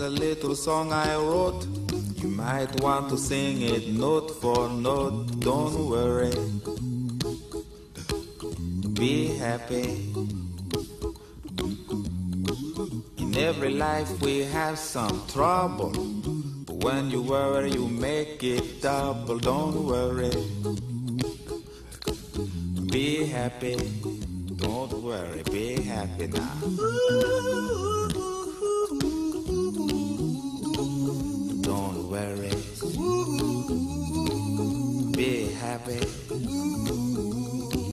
a little song I wrote. You might want to sing it note for note. Don't worry, be happy. In every life we have some trouble, but when you worry you make it double. Don't worry, be happy. Don't worry, be happy now. Don't worry, be happy.